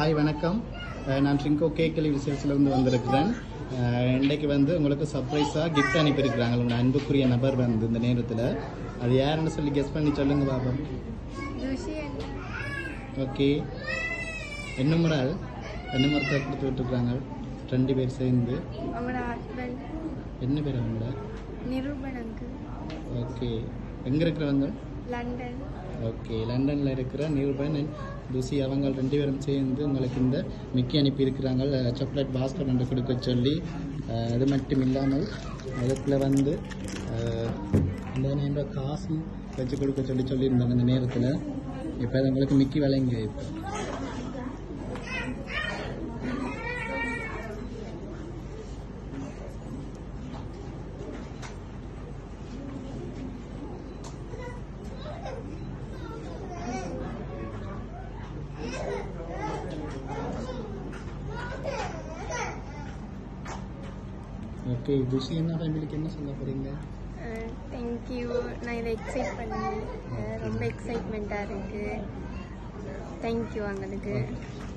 Hi வணக்கம். நான் ட்ரிங்கோ கேக்கலி விசேஷத்துலேருந்து வந்திருக்கிறேன். இன்றைக்கு வந்து உங்களுக்கு சர்ப்ரைஸாக கிஃப்ட் அனுப்பியிருக்கிறாங்க. உங்களோட அன்புக்குரிய நபர் வந்து இந்த நேரத்தில் அது யாருன்னு சொல்லி கெஸ் பண்ணி சொல்லுங்க பாபா. ஓகே, என்ன மரத்தை கொடுத்து விட்டுருக்குறாங்க 2 பேர் சேர்ந்து. என்ன பேர் அவங்களோட? ஓகே, எங்கே இருக்கிறவங்க? லண்டன். ஓகே, லண்டனில் இருக்கிற நிருபன் அண்ட் துசி அவங்க 2 பேரும் சேர்ந்து உங்களுக்கு இந்த மிக்கி அனுப்பியிருக்கிறாங்க. சாக்லேட் பாஸ்கெட் ஒன்று கொடுக்க சொல்லி. அது மட்டும் இல்லாமல் அதுக்குள்ளே வந்து இந்த காசும் வச்சு கொடுக்க சொல்லியிருந்தாங்க இந்த நேரத்தில். இப்போ அது உங்களுக்கு மிக்கி விலைங்க. இப்போ ஓகே, துஷி என்ன ஃபேமிலிக்கு என்ன சொல்ல போகிறீங்க? தேங்க்யூ. நான் இதை எக்ஸைட் பண்ணேன். ரொம்ப எக்ஸைட்மெண்ட்டாக இருக்குது. தேங்க்யூ. அவங்களுக்கு